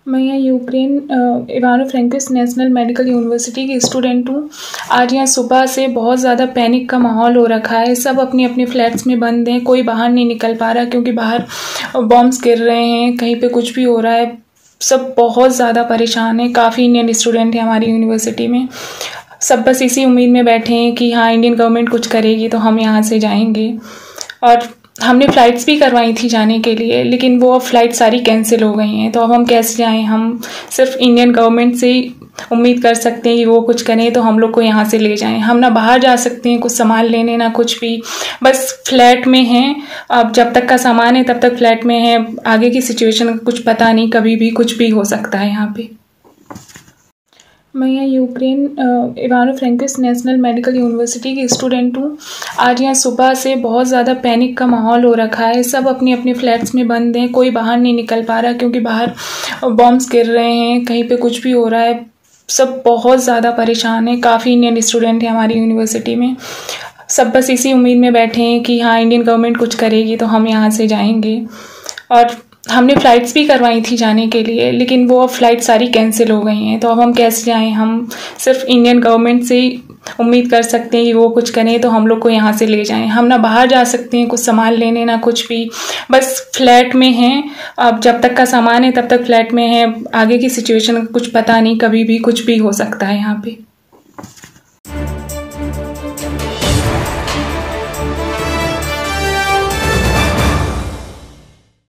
मैं यहाँ Ukraine Ivano-Frankivsk national medical university की स्टूडेंट हूँ। आज यहाँ सुबह से बहुत ज़्यादा पैनिक का माहौल हो रखा है। सब अपने अपने फ्लैट्स में बंद हैं, कोई बाहर नहीं निकल पा रहा क्योंकि बाहर बॉम्ब्स गिर रहे हैं, कहीं पे कुछ भी हो रहा है। सब बहुत ज़्यादा परेशान हैं। काफ़ी इंडियन स्टूडेंट हैं हमारी यूनिवर्सिटी में। सब बस इसी उम्मीद में बैठे हैं कि हाँ, इंडियन गवर्नमेंट कुछ करेगी तो हम यहाँ से जाएंगे। और हमने फ़्लाइट्स भी करवाई थी जाने के लिए, लेकिन वो अब फ़्लाइट सारी कैंसिल हो गई हैं। तो अब हम कैसे जाएं? हम सिर्फ इंडियन गवर्नमेंट से ही उम्मीद कर सकते हैं कि वो कुछ करें तो हम लोग को यहाँ से ले जाएं। हम ना बाहर जा सकते हैं कुछ सामान लेने, ना कुछ भी, बस फ्लैट में हैं। अब जब तक का सामान है तब तक फ्लैट में है। आगे की सिचुएशन का कुछ पता नहीं, कभी भी कुछ भी हो सकता है यहाँ पे। मैं यहाँ Ukraine Ivano-Frankivsk national medical university की स्टूडेंट हूँ। आज यहाँ सुबह से बहुत ज़्यादा पैनिक का माहौल हो रखा है। सब अपने अपने फ्लैट्स में बंद हैं, कोई बाहर नहीं निकल पा रहा क्योंकि बाहर बॉम्ब्स गिर रहे हैं, कहीं पे कुछ भी हो रहा है। सब बहुत ज़्यादा परेशान हैं। काफ़ी इंडियन स्टूडेंट हैं हमारी यूनिवर्सिटी में। सब बस इसी उम्मीद में बैठे हैं कि हाँ, इंडियन गवर्नमेंट कुछ करेगी तो हम यहाँ से जाएंगे। और हमने फ़्लाइट्स भी करवाई थी जाने के लिए, लेकिन वो अब फ़्लाइट सारी कैंसिल हो गई हैं। तो अब हम कैसे जाएं? हम सिर्फ इंडियन गवर्नमेंट से ही उम्मीद कर सकते हैं कि वो कुछ करें तो हम लोग को यहाँ से ले जाएं। हम ना बाहर जा सकते हैं कुछ सामान लेने, ना कुछ भी, बस फ्लैट में हैं। अब जब तक का सामान है तब तक फ्लैट में है। आगे की सिचुएशन का कुछ पता नहीं, कभी भी कुछ भी हो सकता है यहाँ पे।